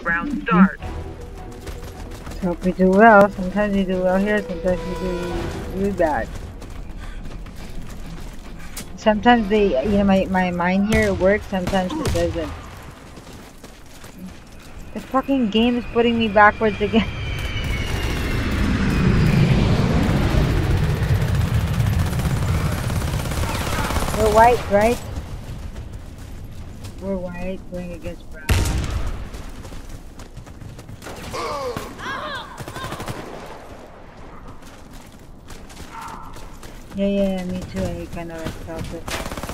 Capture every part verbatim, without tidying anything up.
round start. Hope we do well. Sometimes we do well here, sometimes we do really bad. Sometimes they, you know, my, my mind here works, sometimes it doesn't. The fucking game is putting me backwards again. We're white, right? We're white, going against brown. Yeah, yeah, me too. I kind of felt it.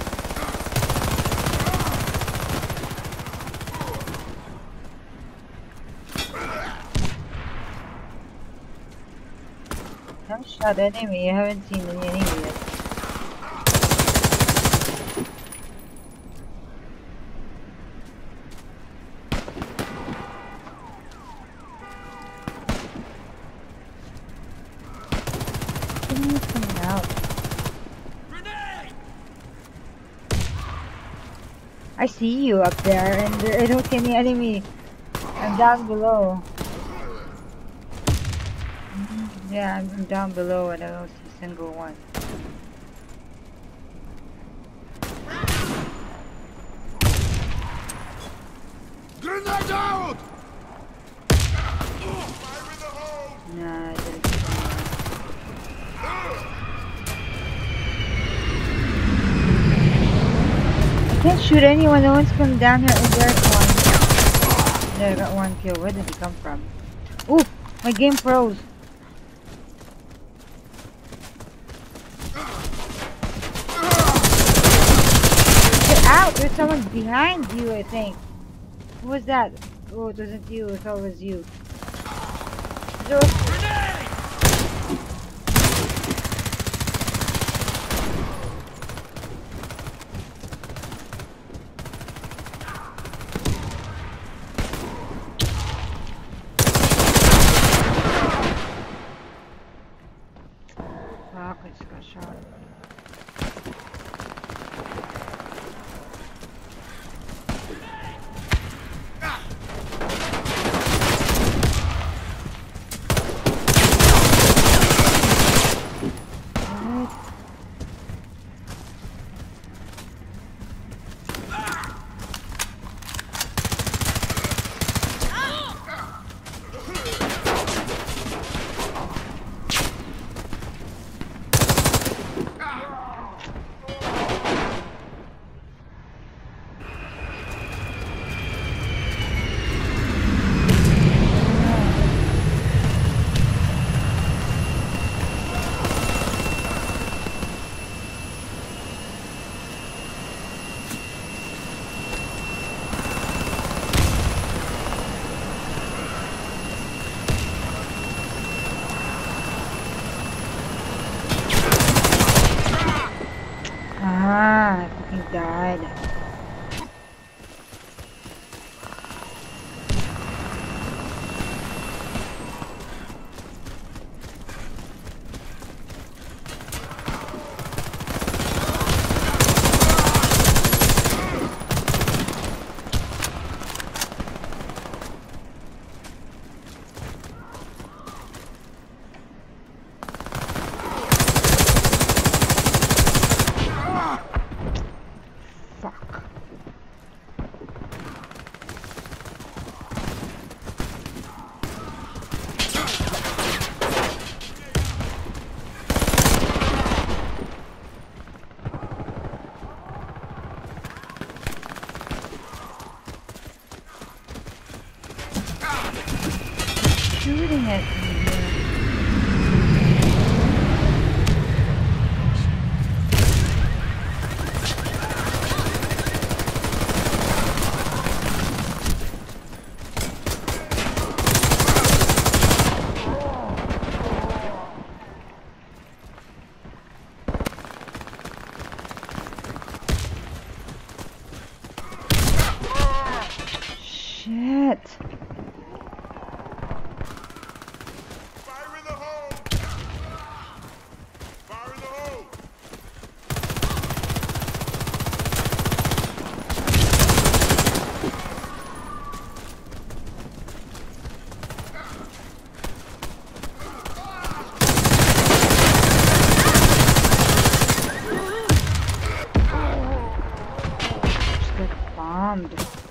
I haven't shot enemy. I haven't seen any enemy yet. Enemy's coming out. I see you up there, and there, I don't see any enemy. I'm down below. Yeah, I'm down below, and I don't see a single one. Grenade out! Nah, I didn't see anyone. I can't shoot anyone. No one's coming down here. Oh, there's one. There, I got one kill. Where did he come from? Ooh, my game froze. Get out! There's someone behind you, I think. Who was that? Oh, it wasn't you. I thought it was you. There was Fuck, I just got shot. Ah, I fucking died. Shooting at me here. Shit. Fire in the hole! Fire in the hole! behind.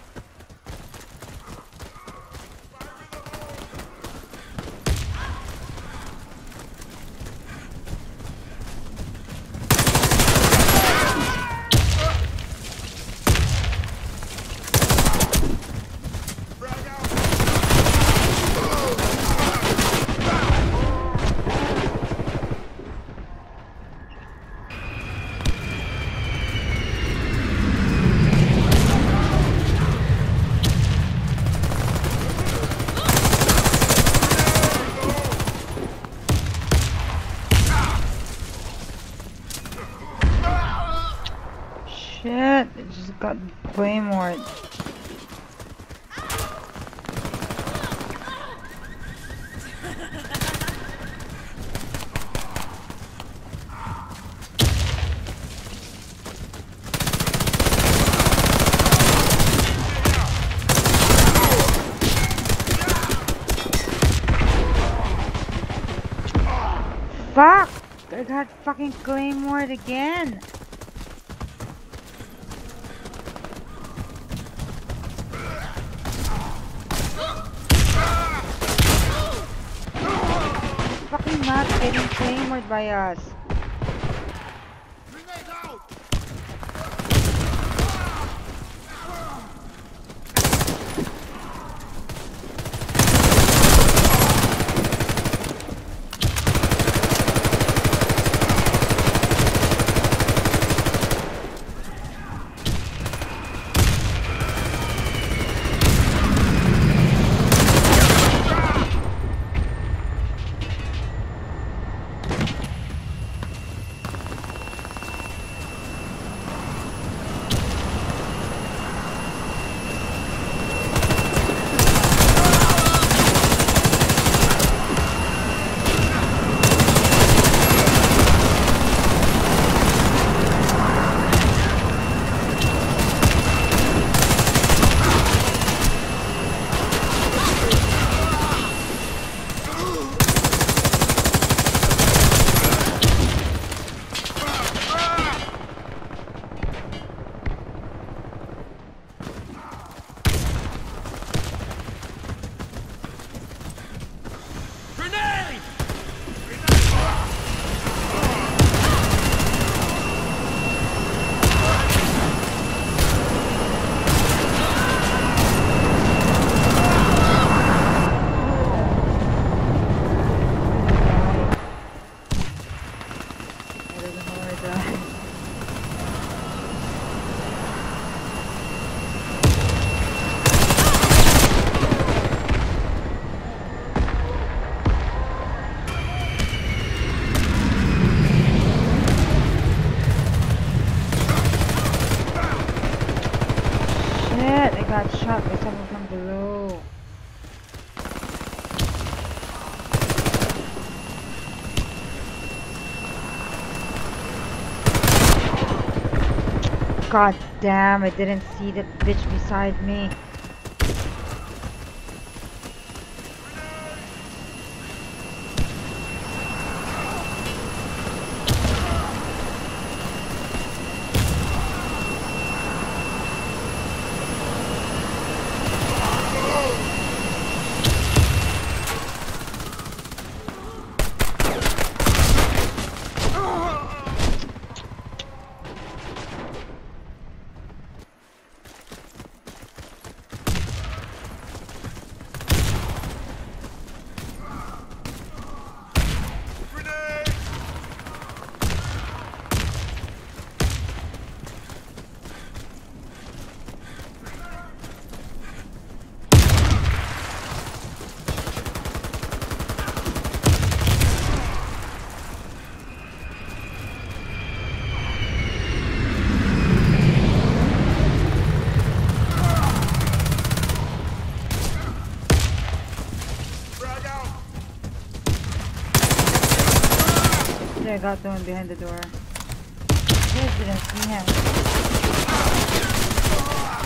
Shit, it just got Claymored. Fuck! I got fucking Claymored again! Fucking not getting Claymored by us. Grenade out! Got shot by someone from below. God damn, I didn't see that bitch beside me. I got the one behind the door. I just didn't see him.